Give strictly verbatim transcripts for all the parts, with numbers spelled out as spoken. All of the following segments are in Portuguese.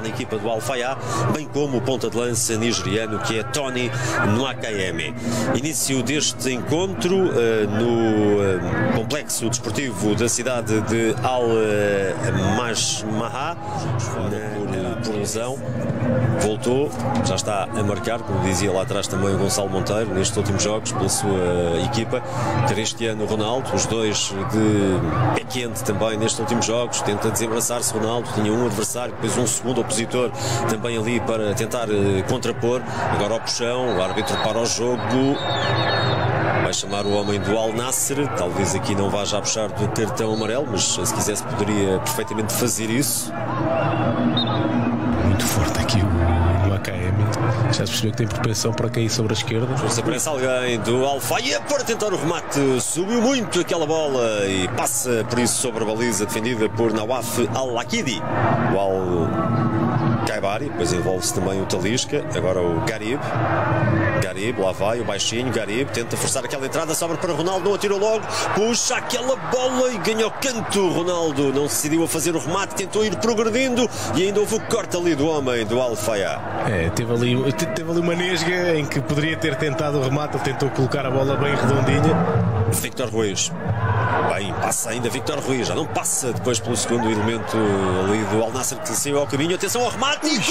na equipa do Al-Fayha, bem como o ponta de lança nigeriano que é Tony Nwakayeme. Início deste encontro uh, no uh, complexo desportivo da cidade de Al-Majmaha, por lesão. Voltou, já está a marcar, como dizia lá atrás também o Gonçalo Monteiro, nestes últimos jogos pela sua equipa. Cristiano Ronaldo, os dois de pé quente também nestes últimos jogos, tenta desembaraçar-se Ronaldo, tinha um adversário, depois um segundo opositor também ali para tentar uh, contrapor. Agora ao puxão, o árbitro para o jogo, vai chamar o homem do Al Nassr, talvez aqui não vá já puxar do cartão amarelo, mas se quisesse poderia perfeitamente fazer isso. Muito forte aqui o Nwakayeme, já se percebeu que tem propensão para cair sobre a esquerda. Se aparece alguém do Al-Fayha para tentar o remate, subiu muito aquela bola e passa por isso sobre a baliza defendida por Nawaf Al-Akidi. O Al-Kaibari, depois envolve-se também o Talisca, agora o Garib. Garib, lá vai o baixinho, Garib tenta forçar aquela entrada, sobra para Ronaldo, não atirou logo, puxa aquela bola e ganha o canto. Ronaldo não se decidiu a fazer o remate, tentou ir progredindo e ainda houve o corte ali do homem do Al-Fayha. É, teve ali, teve ali uma nesga em que poderia ter tentado o remate, ele tentou colocar a bola bem redondinha. Victor Ruiz, bem, passa ainda Victor Ruiz, já não passa depois pelo segundo elemento ali do Al Nassr que saiu ao caminho. Atenção ao remate e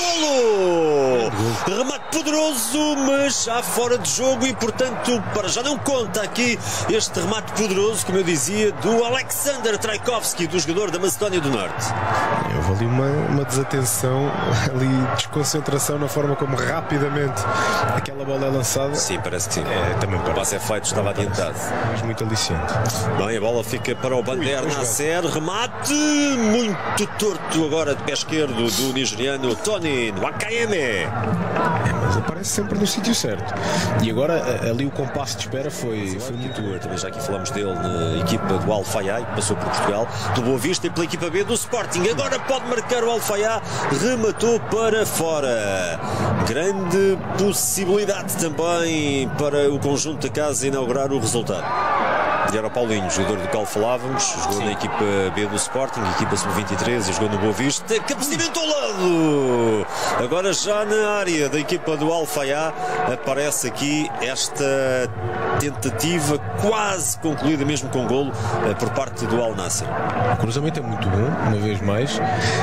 golo! Remate poderoso, mas já fora de jogo e portanto para já não conta aqui este remate poderoso, como eu dizia, do Alexander Traikovski, do jogador da Macedónia do Norte. Houve ali uma, uma desatenção, ali desconcentração na forma como rapidamente aquela bola é lançada. Sim, parece que sim. É, também o passe é feito, estava adiantado. Mas muito aliciante. Bem, a bola fica para o Bander Nasser, remate muito torto agora de pé esquerdo do nigeriano Tony Nwakayeme. É, mas aparece sempre no sítio certo. E agora ali o compasso de espera foi, foi muito bom. Também já aqui falamos dele na equipa do Al-Fayha, que passou por Portugal, do Boa Vista e pela equipa B do Sporting. Agora pode marcar o Al-Fayha, rematou para fora. Grande possibilidade também para o conjunto da casa inaugurar o resultado. E era o Paulinho, jogador do qual falávamos, jogou Sim. na equipa B do Sporting, equipa sub vinte e três e jogou no Boa Vista. Cabeceamento ao lado! Agora já na área da equipa do Al-Fayha aparece aqui esta tentativa quase concluída mesmo com golo por parte do Al Nassr. O cruzamento é muito bom, uma vez mais.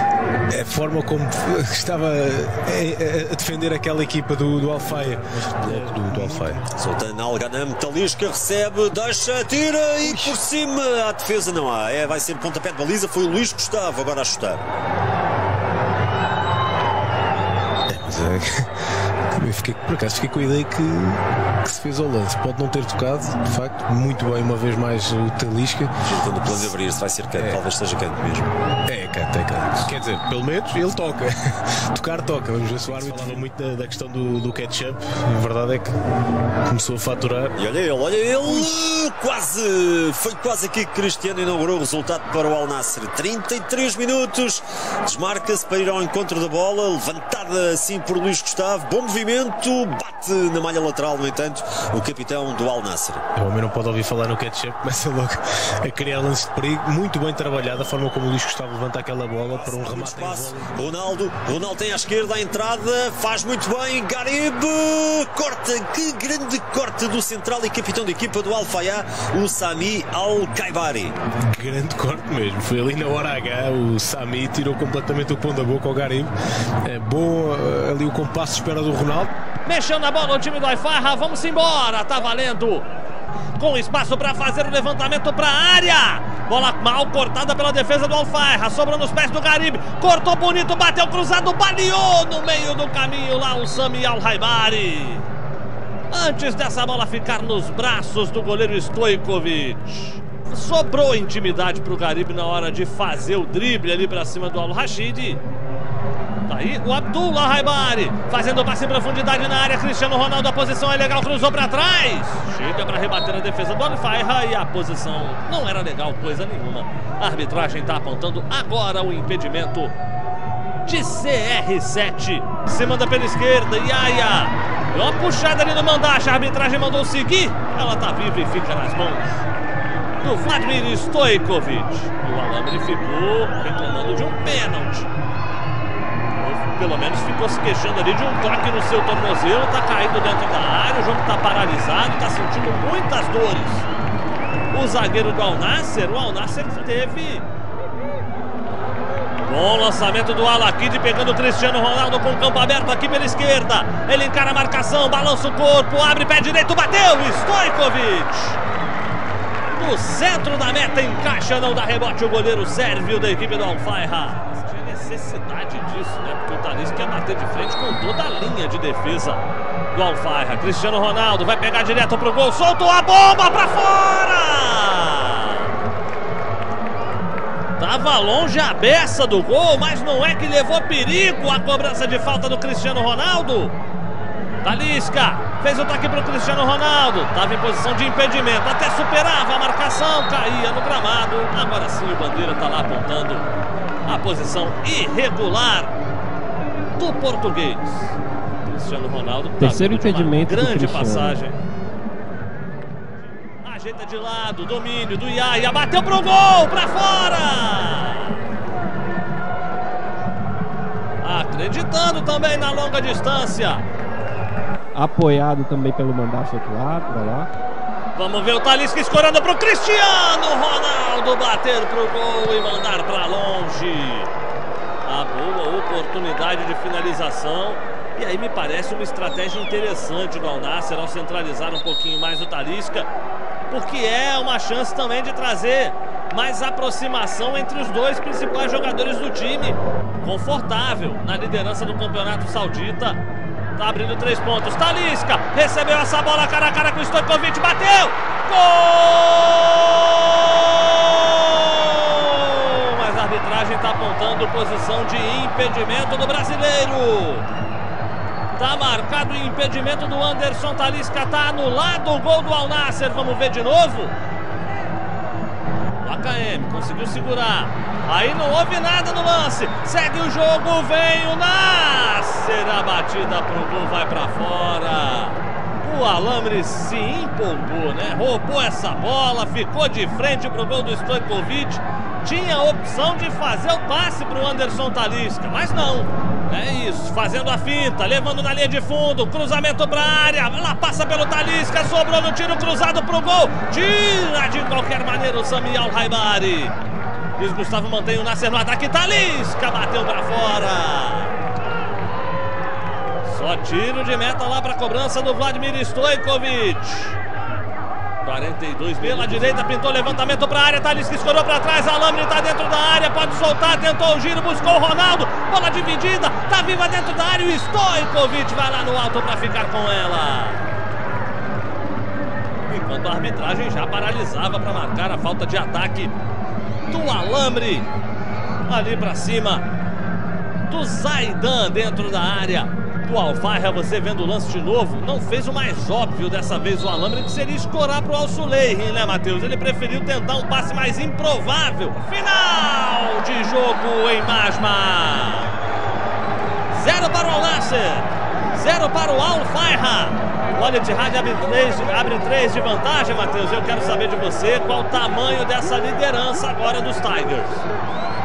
A forma como estava a defender aquela equipa do, do Al-Fayha, do, do Al-Fayha. Sultan Al-Ghanam, Talisca recebe, deixa, tira e Ui. por cima a defesa não há. É, vai ser pontapé de baliza, foi o Luís Gustavo agora a chutar. É, mas é... Eu fiquei, por acaso fiquei com a ideia que, que se fez ao lance. Pode não ter tocado, de facto, muito bem uma vez mais o Talisca. Quando o plano de abrir-se vai ser canto, é. talvez seja canto mesmo. É canto, é canto. Quer dizer, pelo menos ele toca. Tocar toca. Vamos ver se o árbitro falava muito da, da questão do, do catch-up. A verdade é que começou a faturar. E olha ele, olha ele! Quase! Foi quase aqui que Cristiano inaugurou o resultado para o Al Nassr. trinta e três minutos. Desmarca-se para ir ao encontro da bola. Levantada assim por Luís Gustavo. Bom movimento. Bate na malha lateral, no entanto, o capitão do Al Nassr. O homem não pode ouvir falar no catch-up, começa logo a criar lances de perigo. Muito bem trabalhado a forma como o Luís Gustavo levanta aquela bola para um remate. Ronaldo, Ronaldo tem à esquerda a entrada, faz muito bem. Garib corta, que grande corte do central e capitão da equipa do Al-Fayha, o Sami Al-Kaibari. Grande corte mesmo, foi ali na hora H. O Sami tirou completamente o pão da boca ao Garib. É bom ali o compasso de espera do Ronaldo. Mexendo a bola o time do Al-Fayha, vamos embora, tá valendo. Com espaço para fazer o levantamento para a área. Bola mal cortada pela defesa do Al-Fayha, sobrando nos pés do Garib. Cortou bonito, bateu cruzado, baleou no meio do caminho lá o Sami Al-Kaibari. Antes dessa bola ficar nos braços do goleiro Stojkovic. Sobrou intimidade para o Garib na hora de fazer o drible ali para cima do Al-Rashid. Tá aí o Abdul Al-Kaibari fazendo passe em profundidade na área. Cristiano Ronaldo, a posição é legal, cruzou para trás. Chega para rebater a defesa do Al-Fayha e a posição não era legal, coisa nenhuma. A arbitragem está apontando agora o impedimento de C R sete. Se manda pela esquerda, Yaya. Deu uma puxada ali no mandache, a arbitragem mandou seguir. Ela tá viva e fica nas mãos do Vladimir Stojkovic. E o Alambre ficou reclamando de um pênalti. pelo menos ficou se queixando ali de um toque no seu tornozelo, tá caído dentro da área, o jogo tá paralisado, tá sentindo muitas dores. O zagueiro do Al Nassr, o Al Nassr teve... Bom lançamento do Al-Akid, pegando o Cristiano Ronaldo com o campo aberto aqui pela esquerda. Ele encara a marcação, balança o corpo, abre pé direito, bateu, Stojkovic. No centro da meta, encaixa, não dá rebote o goleiro sérvio da equipe do Al-Fayha. Tinha necessidade disso, né? Porque o Talisca ia bater de frente com toda a linha de defesa do Al-Fayha. Cristiano Ronaldo vai pegar direto pro gol, soltou a bomba pra fora! Tava longe a beça do gol, mas não é que levou perigo a cobrança de falta do Cristiano Ronaldo. Talisca fez o toque para o Cristiano Ronaldo, estava em posição de impedimento, até superava a marcação, caía no gramado. Agora sim o Bandeira está lá apontando a posição irregular do português. Cristiano Ronaldo, terceiro impedimento, grande passagem. Ajeita de lado, domínio do Yaya, bateu pro gol, pra fora! Acreditando também na longa distância. Apoiado também pelo Mandache outro lado, pra lá. Vamos ver o Talisca escorando pro Cristiano Ronaldo bater pro gol e mandar pra longe. A boa oportunidade de finalização. E aí me parece uma estratégia interessante do Al Nassr ao centralizar um pouquinho mais o Talisca, porque é uma chance também de trazer mais aproximação entre os dois principais jogadores do time. Confortável na liderança do campeonato saudita. Tá abrindo três pontos. Talisca recebeu essa bola cara a cara com o Stojkovic. Bateu! Gol! Mas a arbitragem tá apontando posição de impedimento do brasileiro. Tá marcado o impedimento do Anderson Talisca. Tá anulado o gol do Al Nassr. Vamos ver de novo. O A K M conseguiu segurar. Aí não houve nada no lance. Segue o jogo. Vem o Nassr. A batida pro gol vai pra fora. O Alamri se empolgou, né? Roubou essa bola. Ficou de frente pro gol do Stojkovic. Tinha a opção de fazer o passe pro Anderson Talisca, mas não. É isso, fazendo a finta, levando na linha de fundo, cruzamento pra área, lá passa pelo Talisca, sobrou no tiro cruzado pro gol, tira de qualquer maneira o Sami Al-Haibari. Luiz Gustavo mantém o Nassr no ataque, Talisca bateu pra fora. Só tiro de meta lá pra cobrança do Vladimir Stojkovic. quarenta e dois pela direita, pintou levantamento para a área, Talisca escorou para trás, Alamri está dentro da área, pode soltar, tentou o giro, buscou o Ronaldo, bola dividida, tá viva dentro da área, o Stojkovic vai lá no alto para ficar com ela. Enquanto a arbitragem já paralisava para marcar a falta de ataque do Alamri, ali para cima do Zaidan dentro da área. O Al-Fayha, você vendo o lance de novo, não fez o mais óbvio dessa vez o Alamri, que seria escorar para o Al-Suleihi, né, Matheus? Ele preferiu tentar um passe mais improvável. Final de jogo em Masma. Zero para o Al Nassr, zero para o Al-Fayha. O Al-Ittihad abre três, abre três de vantagem, Matheus. Eu quero saber de você qual o tamanho dessa liderança agora dos Tigers.